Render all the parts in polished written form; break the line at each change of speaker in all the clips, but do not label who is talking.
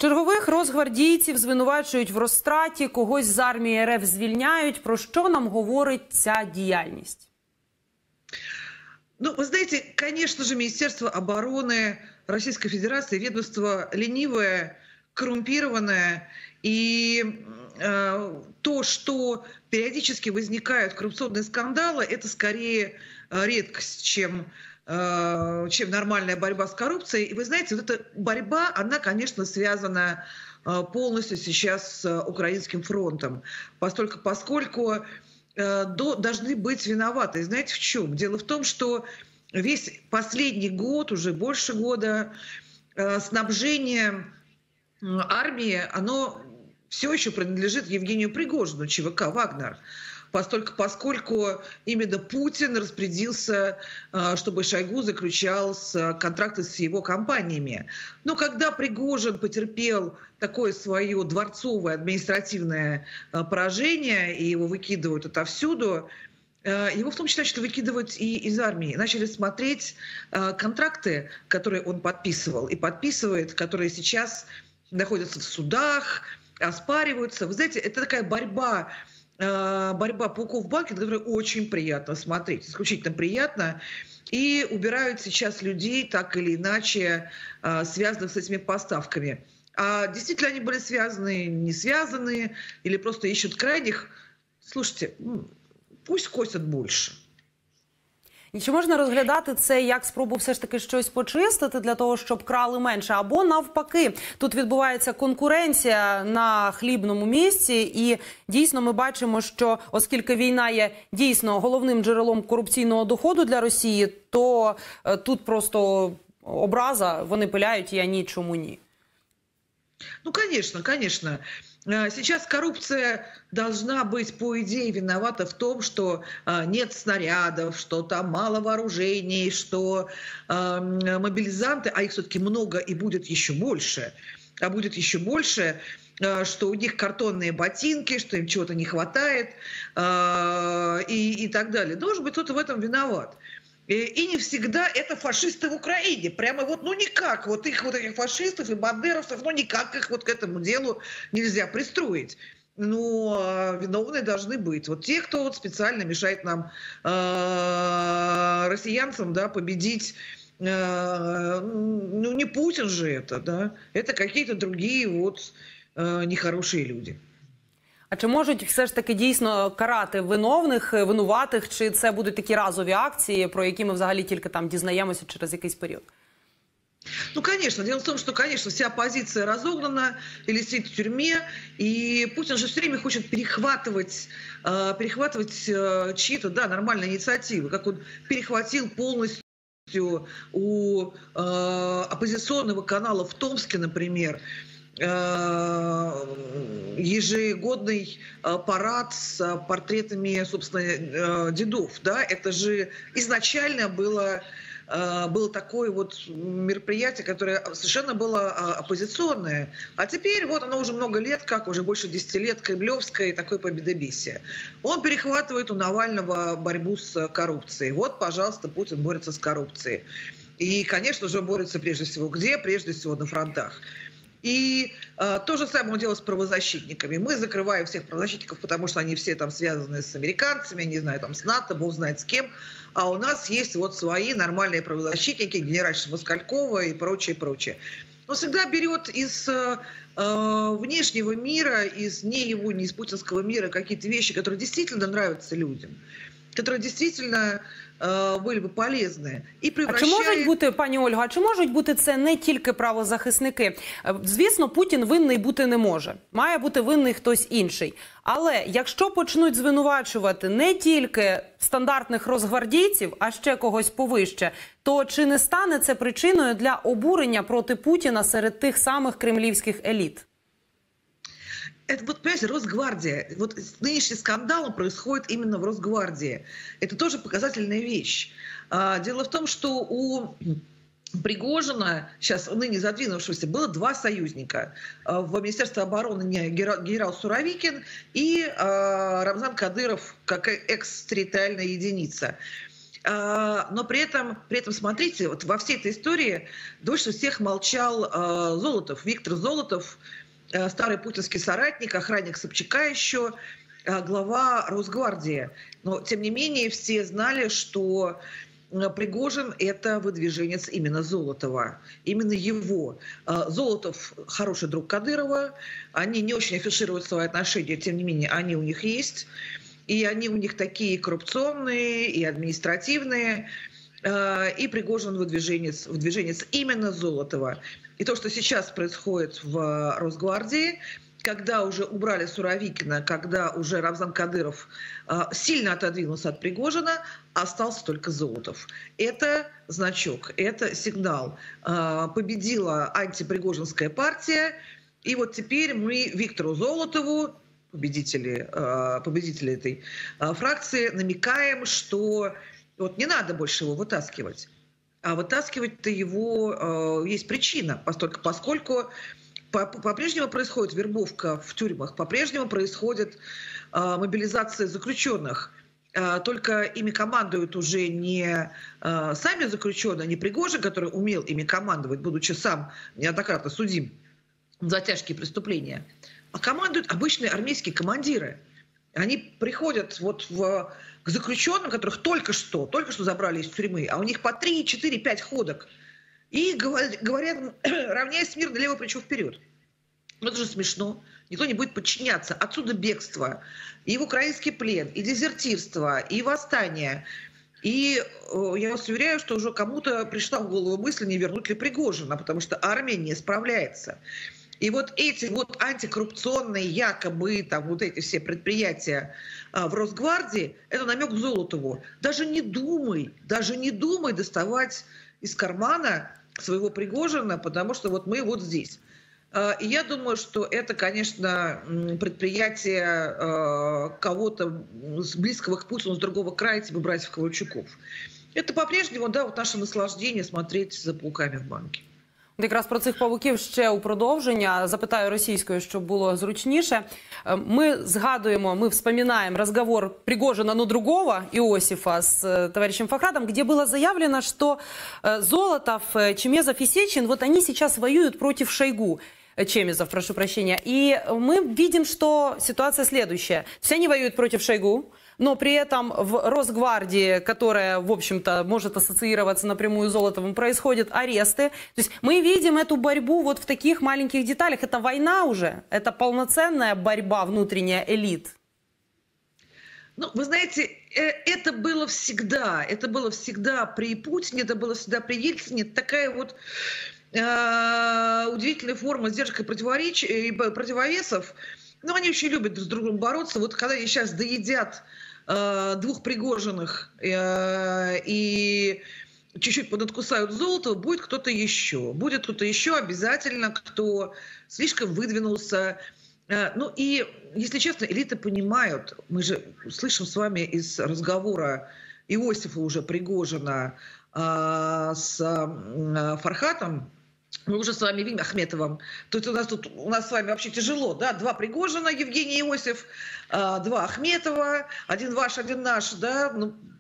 Чергових росгвардійців звинувачують в розтраті, когось з армії РФ звільняють. Про що нам говорить ця діяльність?
Ну, вы знаете, конечно же, Министерство обороны Российской Федерации, ведомство ленивое, коррумпированное. И то, что периодически возникают коррупционные скандалы, это скорее редкость, чем нормальная борьба с коррупцией. И вы знаете, вот эта борьба, она, конечно, связана полностью сейчас с украинским фронтом, поскольку должны быть виноваты. Знаете в чем? Дело в том, что весь последний год, уже больше года, снабжение армии, оно все еще принадлежит Евгению Пригожину, ЧВК «Вагнер», поскольку именно Путин распорядился, чтобы Шойгу заключал контракты с его компаниями. Но когда Пригожин потерпел такое свое дворцовое административное поражение, и его выкидывают отовсюду, его в том числе начали выкидывать и из армии. Начали смотреть контракты, которые он подписывал и подписывает, которые сейчас находятся в судах, оспариваются. Вы знаете, это такая борьба пауков в банке, на которую очень приятно смотреть, исключительно приятно. И убирают сейчас людей, так или иначе, связанных с этими поставками. А действительно они были связаны, не связаны, или просто ищут крайних. Слушайте, пусть косят більше.
І чи можна розглядати це як спробу все ж таки щось почистити для того, щоб крали менше? Або навпаки, тут відбувається конкуренція на хлібному місці, і дійсно ми бачимо, що оскільки війна є дійсно головним джерелом корупційного доходу для Росії, то тут просто образа, вони пиляють, а ні, чому ні?
Ну, конечно, конечно. Сейчас коррупция должна быть, по идее, виновата в том, что нет снарядов, что там мало вооружений, что мобилизанты, а их все-таки много и будет еще больше, что у них картонные ботинки, что им чего-то не хватает и так далее. Должен быть кто-то в этом виноват. И не всегда это фашисты в Украине. Прямо вот, ну никак, вот этих фашистов и бандеровцев, ну никак их вот к этому делу нельзя пристроить. Но виновные должны быть. Вот те, кто вот специально мешает нам, россиянцам, да, победить. Ну не Путин же это, да. Это какие-то другие вот нехорошие люди.
А чи можуть все ж таки дійсно карати винуватих, чи це будуть такі разові акції, про які ми взагалі тільки там дізнаємося через якийсь період?
Ну, конечно. Дело в том, что, конечно, вся оппозиция разогнана или сидит в тюрьме, и Путин же все время хочет перехватывать чьи-то, да, нормальные инициативы, как он перехватил полностью у оппозиционного канала в Томске, например, ежегодный парад с портретами, собственно, дедов. Да? Это же изначально было такое вот мероприятие, которое совершенно было оппозиционное. А теперь вот оно уже много лет, как уже больше 10 лет, кремлевское, такое победобесие. Он перехватывает у Навального борьбу с коррупцией. Вот, пожалуйста, Путин борется с коррупцией. И, конечно же, борется прежде всего где? Прежде всего на фронтах. И то же самое он делает с правозащитниками. Мы закрываем всех правозащитников, потому что они все там связаны с американцами, не знаю, там с НАТО, бог знает с кем. А у нас есть вот свои нормальные правозащитники, генеральша Москалькова и прочее, прочее. Он всегда берет из внешнего мира, из не из путинского мира какие-то вещи, которые действительно нравятся людям, которые действительно були б полезні.
А чи можуть бути, пані Ольго, а чи можуть бути це не тільки правозахисники? Звісно, Путін винний бути не може. Має бути винний хтось інший. Але якщо почнуть звинувачувати не тільки стандартних росгвардійців, а ще когось повище, то чи не стане це причиною для обурення проти Путіна серед тих самих кремлівських еліт?
Это вот, понимаете, Росгвардия. Вот нынешний скандал происходит именно в Росгвардии. Это тоже показательная вещь. Дело в том, что у Пригожина, сейчас ныне задвинувшегося, было два союзника. В Министерстве обороны генерал Суровикин и Рамзан Кадыров как экс-территориальная единица. Но при этом, смотрите, вот во всей этой истории дольше всех молчал Золотов, Виктор Золотов, старый путинский соратник, охранник Собчака еще, глава Росгвардии. Но, тем не менее, все знали, что Пригожин – это выдвиженец именно Золотова, именно его. Золотов – хороший друг Кадырова, они не очень афишируют свои отношения, тем не менее, они у них есть. И они у них такие коррупционные и административные. И Пригожин выдвиженец именно Золотова. И то, что сейчас происходит в Росгвардии, когда уже убрали Суровикина, когда уже Рамзан Кадыров сильно отодвинулся от Пригожина, остался только Золотов. Это значок, это сигнал. Победила антипригожинская партия. И вот теперь мы Виктору Золотову, победители этой фракции, намекаем, что вот не надо больше его вытаскивать. А вытаскивать-то его есть причина, поскольку по-прежнему происходит вербовка в тюрьмах, по-прежнему происходит мобилизация заключенных. Только ими командуют уже не сами заключенные, не Пригожин, который умел ими командовать, будучи сам неоднократно судим за тяжкие преступления, а командуют обычные армейские командиры. Они приходят вот к заключенным, которых только что забрали из тюрьмы, а у них по 3, 4, 5 ходок. И говорят, равняй смирно, левое плечо вперед. Это же смешно. Никто не будет подчиняться. Отсюда бегство, и в украинский плен, и дезертирство, и восстание. И я вас уверяю, что уже кому-то пришла в голову мысль, не вернуть ли Пригожина, потому что армия не справляется. И вот эти вот антикоррупционные якобы там вот эти все предприятия в Росгвардии, это намек к Золотову. Даже не думай доставать из кармана своего Пригожина, потому что вот мы вот здесь. И я думаю, что это, конечно, предприятие кого-то с близкого к Путину, с другого края, типа братьев Ковальчуков. Это по-прежнему, да, вот наше наслаждение смотреть за пауками в банке.
Якраз про цих павуків ще у продовження. Запитаю російською, щоб було зручніше. Ми згадуємо, мы вспоминаем разговор Пригожина, но другого, Иосифа, с товарищем Фахрадом, где было заявлено, что Золотов, Чемезов и Сечин, вот они сейчас воюют против Шойгу. Чемезов, прошу прощения. И мы видим, что ситуация следующая. Все они воюют против Шойгу, но при этом в Росгвардии, которая, в общем-то, может ассоциироваться напрямую с Золотовым, происходят аресты. То есть мы видим эту борьбу вот в таких маленьких деталях. Это война уже, это полноценная борьба внутренняя элит.
Ну, вы знаете, это было всегда при Путине, это было всегда при Ельцине. Такая вот удивительная форма сдержек и противовесов. Но они очень любят с друг другом бороться. Вот когда они сейчас доедят двух Пригожиных и чуть-чуть подоткусают Золотого, будет кто-то еще. Будет кто-то еще обязательно, кто слишком выдвинулся. Ну и, если честно, элиты понимают, мы же слышим с вами из разговора Иосифа уже Пригожина с Фархатом, мы уже с вами видим, Ахметовым. Тут у нас с вами вообще тяжело, да? 2 Пригожина, Евгений Иосиф, 2 Ахметова, один ваш, один наш, да?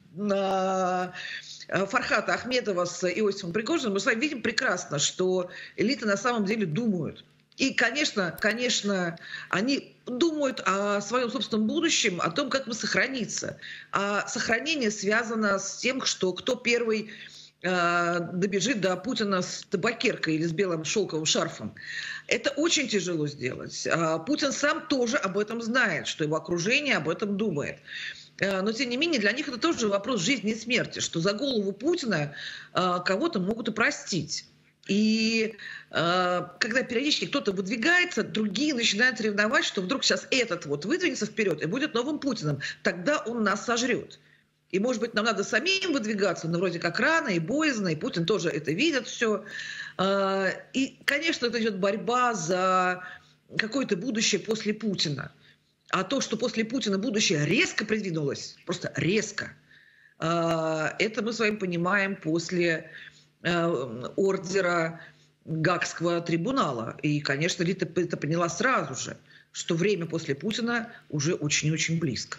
Фархата Ахметова с Иосифом Пригожиным. Мы с вами видим прекрасно, что элиты на самом деле думают. И, конечно, они думают о своем собственном будущем, о том, как мы сохраниться. А сохранение связано с тем, что кто первый добежит до Путина с табакеркой или с белым шелковым шарфом. Это очень тяжело сделать. Путин сам тоже об этом знает, что его окружение об этом думает. Но, тем не менее, для них это тоже вопрос жизни и смерти, что за голову Путина кого-то могут и простить. И когда периодически кто-то выдвигается, другие начинают ревновать, что вдруг сейчас этот вот выдвинется вперед и будет новым Путиным. Тогда он нас сожрет. И, может быть, нам надо самим выдвигаться, но вроде как рано и боязно, и Путин тоже это видит все. И, конечно, это идет борьба за какое-то будущее после Путина. А то, что после Путина будущее резко придвинулось, просто резко, это мы с вами понимаем после ордера Гаагского трибунала. И, конечно, Лита это поняла сразу же, что время после Путина уже очень-очень близко.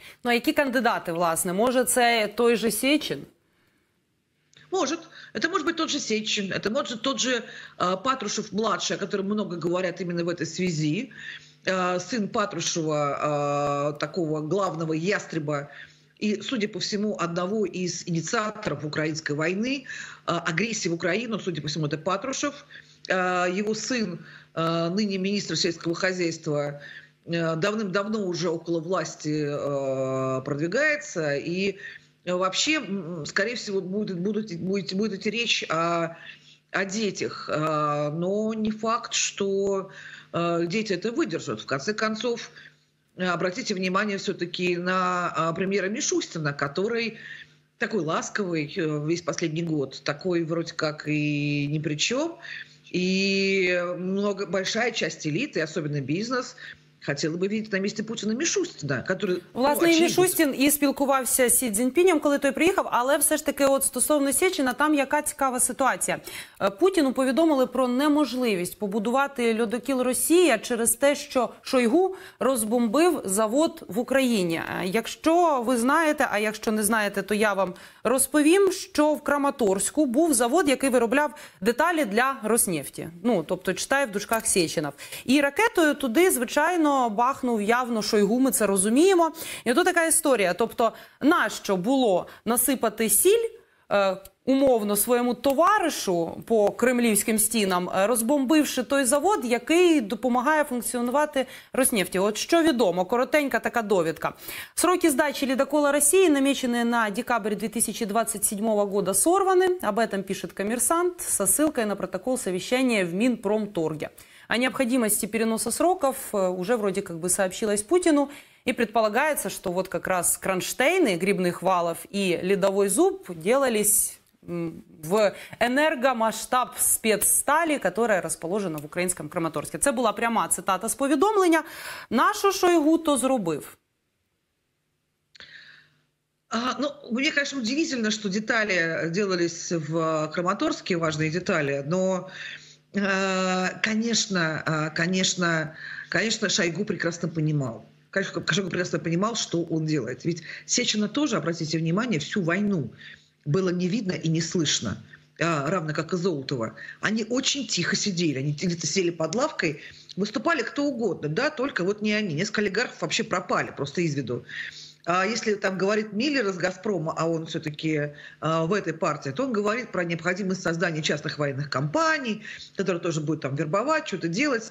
Ну, а які кандидати, власне? Може, це той же Сечин?
Может. Это может быть тот же Сечин, это может тот же Патрушев-младший, о котором много говорят именно в этой связи. Сын Патрушева, такого главного ястреба, и, судя по всему, одного из инициаторов украинской войны, агрессии в Украину, судя по всему, это Патрушев. Его сын, ныне министр сельского хозяйства, давным-давно уже около власти продвигается, и вообще, скорее всего, будет идти речь о детях, но не факт, что дети это выдержат. В конце концов, обратите внимание все-таки на премьера Мишустина, который такой ласковый весь последний год, такой вроде как и ни при чем. И большая часть элиты, особенно бизнес, хотіли би видіти на місці Путіна Мішустіна, який...
Власне, і Мішустін і спілкувався з Сі Цзіньпінем, коли той приїхав, але все ж таки от стосовно Сечина, там яка цікава ситуація. Путіну повідомили про неможливість побудувати льодокіл Росія через те, що Шойгу розбомбив завод в Україні. Якщо ви знаєте, а якщо не знаєте, то я вам розповім, що в Краматорську був завод, який виробляв деталі для Роснефті. Ну, тобто, читаю в дужках Сеченов. І ракетою туди, звичайно, бахнув явно Шойгу, ми це розуміємо. І тут така історія. Тобто, нащо було насипати сіль умовно своєму товаришу по кремлівським стінам, розбомбивши той завод, який допомагає функціонувати Роснефті. От що відомо, коротенька така довідка. Сроки сдачи ледокола России, намеченные на декабрь 2027 года, сорваны. Об этом пишет «Коммерсант» со ссылкой на протокол совещания в Минпромторге. О необходимости переноса сроков уже вроде как бы сообщилось Путину. И предполагается, что вот как раз кронштейны грибных валов и ледовой зуб делались в енергомасштаб спецсталі, которая расположена в українському Краматорську. Це була пряма цитата з повідомлення. Нащо Шойгу то зробив?
Ну, мне, конечно, удивительно, что детали делались в Краматорске, важные детали, но, конечно, Шойгу прекрасно понимал. Шойгу прекрасно понимал, что он делает. Ведь Сечина тоже, обратите внимание, всю войну было не видно и не слышно, равно как и Золотова. Они очень тихо сидели, они где-то сели под лавкой, выступали кто угодно, да, только вот не они. Несколько олигархов вообще пропали просто из виду. А если там говорит Миллер из «Газпрома», а он все-таки в этой партии, то он говорит про необходимость создания частных военных компаний, которые тоже будут там вербовать, что-то делать.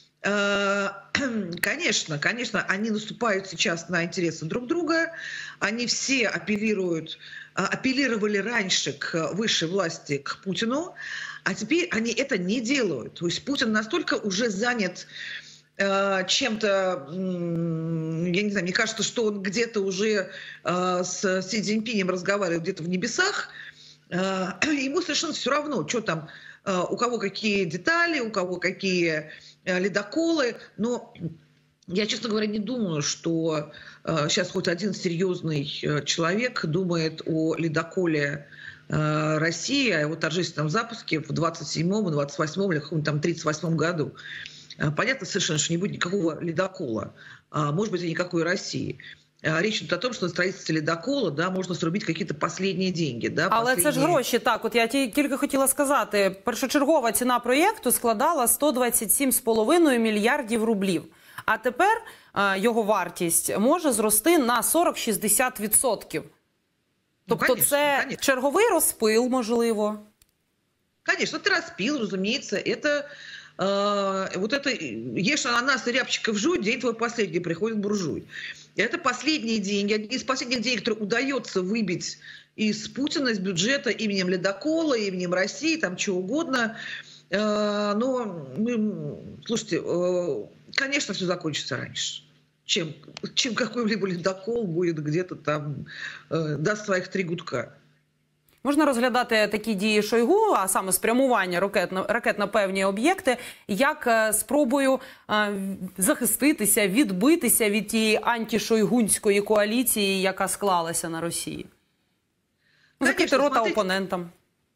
Конечно, они наступают сейчас на интересы друг друга, они все апеллировали раньше к высшей власти, к Путину, а теперь они это не делают. То есть Путин настолько уже занят чем-то, я не знаю, мне кажется, что он где-то уже с Си Цзиньпинем разговаривает где-то в небесах, ему совершенно все равно, что там, у кого какие детали, у кого какие ледоколы, но я, честно говоря, не думаю, что сейчас хоть один серьезный человек думает о ледоколе России, о его торжественном запуске в 27-м, 28-м или каком-то там 38-м году. Понятно совершенно, что не будет никакого ледокола, может быть, и никакой России. Річ тут о том, що на строительстві ледокола, да, можна зробити якісь останні гроші. Да,
але це ж гроші, так, от я тільки хотіла сказати, першочергова ціна проєкту складала 127,5 мільярдів рублів. А тепер його вартість може зрости на 40-60%. Тобто конечно, це черговий розпил, можливо?
Конечно, это распил, разумеется, это... Вот это, ешь ананас и рябчиков жуй, день твой последний, приходит буржуй. Это последние деньги, одни из последних денег, которые удается выбить из Путина, из бюджета именем ледокола, именем России, там чего угодно. Но, слушайте, конечно, все закончится раньше, чем какой-либо ледокол будет где-то там, даст своих 3 гудка.
Можна розглядати такі дії Шойгу, а саме спрямування ракет на певні об'єкти, як спробою захиститися, відбитися від тієї антишойгунської коаліції, яка склалася на Росії. Закрити рота опонентам.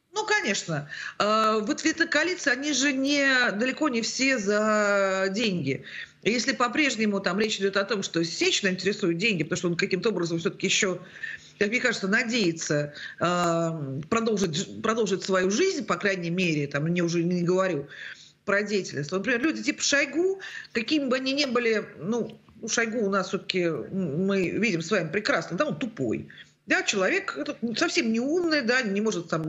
Ну, конечно. В ответной коалиции они же далеко не все за деньги. Если по-прежнему там речь идет о том, что Сечина интересует деньги, потому что он каким-то образом все-таки еще, как мне кажется, надеется продолжить свою жизнь, по крайней мере, там, я уже не говорю про деятельность. Например, люди типа Шойгу, какими бы они ни были, ну, Шойгу у нас все-таки, мы видим с вами прекрасно, да, он тупой. Да, человек совсем не умный, да, не может там,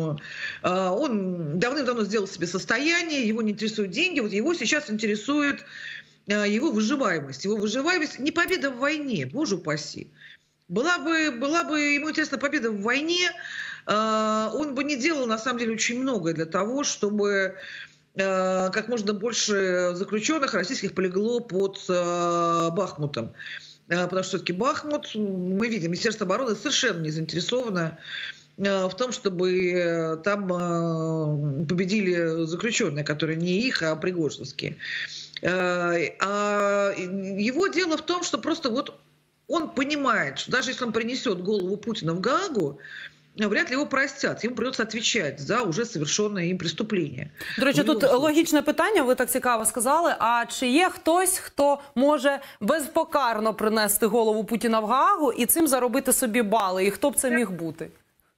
он давным-давно сделал себе состояние, его не интересуют деньги, вот его сейчас интересует его выживаемость. Его выживаемость не победа в войне, боже упаси. Была бы ему интересна победа в войне, он бы не делал, на самом деле, очень многое для того, чтобы как можно больше заключенных российских полегло под Бахмутом. Потому что все-таки Бахмут, мы видим, Министерство обороны совершенно не заинтересовано в том, чтобы там победили заключенные, которые не их, а пригожинские. А его дело в том, что просто вот он понимает, что даже если он принесет голову Путина в Гаагу, вряд ли його простять. Йому придется відповідати за уже совершенне їм преступлення.
До речі, тут логічне питання, ви так цікаво сказали, а чи є хтось, хто може безпокарно принести голову Путіна в Гаагу і цим заробити собі бали? І хто б це міг бути?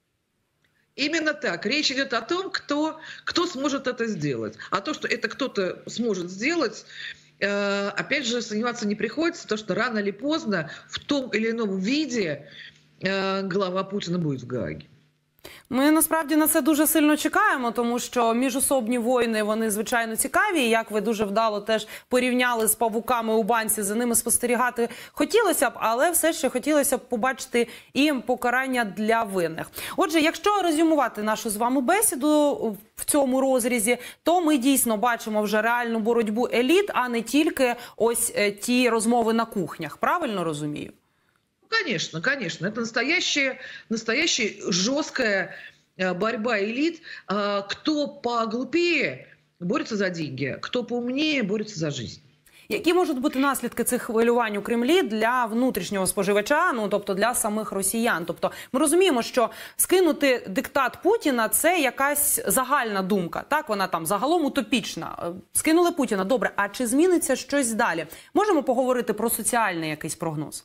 Именно так. Речь идет о том, кто сможет это сделать. А то, что это кто-то сможет сделать, опять же, сомневаться не приходится, потому что рано или поздно в том или ином виде голова Путіна буде в Гаагі.
Ми насправді на це дуже сильно чекаємо, тому що міжособні війни, вони звичайно цікаві. І як ви дуже вдало теж порівняли з павуками у банці, за ними спостерігати хотілося б, але все ще хотілося б побачити і покарання для винних. Отже, якщо резюмувати нашу з вами бесіду в цьому розрізі, то ми дійсно бачимо вже реальну боротьбу еліт, а не тільки ось ті розмови на кухнях. Правильно розумію?
Конечно, конечно. Это настоящая жесткая борьба элит. Кто поглупее борется за деньги, кто поумнее борется за жизнь.
Які можуть бути наслідки цих хвилювань у Кремлі для внутрішнього споживача, ну, тобто для самих росіян? Тобто ми розуміємо, що скинути диктат Путіна – це якась загальна думка, так, вона там загалом утопічна. Скинули Путіна, добре, а чи зміниться щось далі? Можемо поговорити про соціальний якийсь прогноз?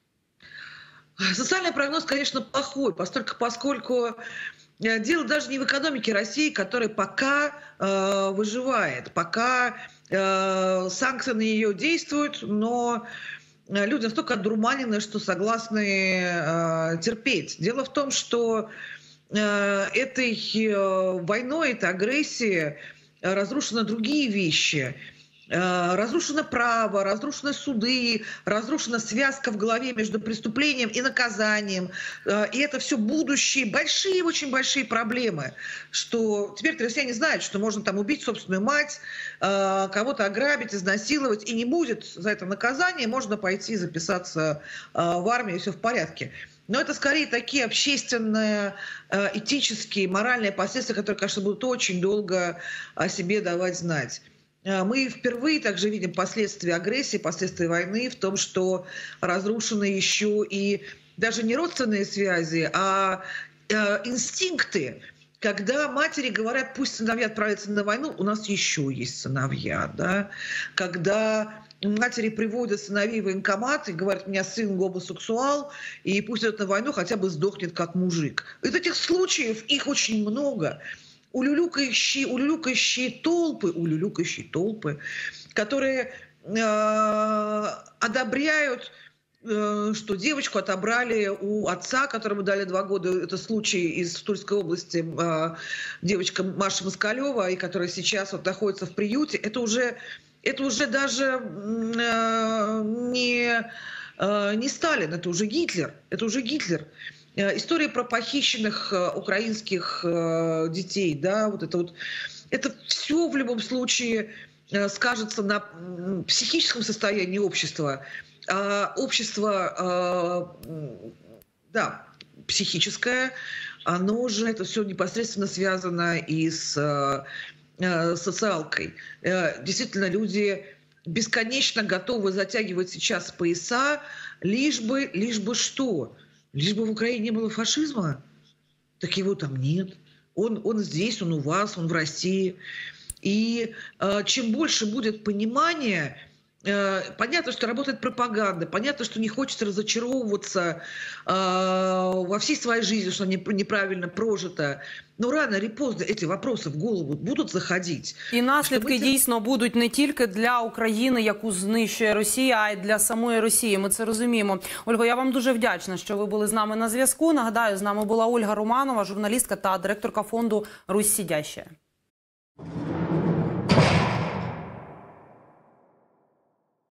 Социальный прогноз, конечно, плохой, поскольку дело даже не в экономике России, которая пока выживает, пока санкции на нее действуют, но люди настолько одурманены, что согласны терпеть. Дело в том, что этой войной, этой агрессией разрушены другие вещи. Разрушено право, разрушены суды, разрушена связка в голове между преступлением и наказанием. И это все будущие, большие, очень большие проблемы. Что теперь россияне знают, что можно там убить собственную мать, кого-то ограбить, изнасиловать, и не будет за это наказание, можно пойти записаться в армию, и все в порядке. Но это скорее такие общественные, этические, моральные последствия, которые, конечно, будут очень долго о себе давать знать. Мы впервые также видим последствия агрессии, последствия войны в том, что разрушены еще и даже не родственные связи, а инстинкты. Когда матери говорят, пусть сыновья отправятся на войну, у нас еще есть сыновья. Да? Когда матери приводят сыновей в военкомат и говорят, у меня сын гомосексуал, и пусть идет на войну, хотя бы сдохнет как мужик. И этих случаев, их очень много. Улюлюкающие толпы, которые одобряют, что девочку отобрали у отца, которому дали 2 года. Это случай из Тульской области, девочка Маша Москалева, и которая сейчас вот находится в приюте. Это уже даже не Сталин, это уже Гитлер. История про похищенных украинских детей, да, это все в любом случае скажется на психическом состоянии общества. Общество, да, психическое, оно уже, это все непосредственно связано и с социалкой. Действительно, люди бесконечно готовы затягивать сейчас пояса, лишь бы что? Лишь бы в Украине не было фашизма, так его там нет. он здесь, он у вас, он в России. И чем больше будет понимания, понятно, что работает пропаганда, понятно, что не хочется разочаровываться во всей своей жизни, что неправильно прожито. Но рано или поздно эти вопросы в голову будуть заходити.
І наслідки дійсно будуть не тільки для України, яку знищує Росія, а й для самої Росії. Ми це розуміємо. Ольго, я вам дуже вдячна, що ви були з нами на зв'язку. Нагадаю, з нами була Ольга Романова, журналістка та директорка фонду «Русь сидящая».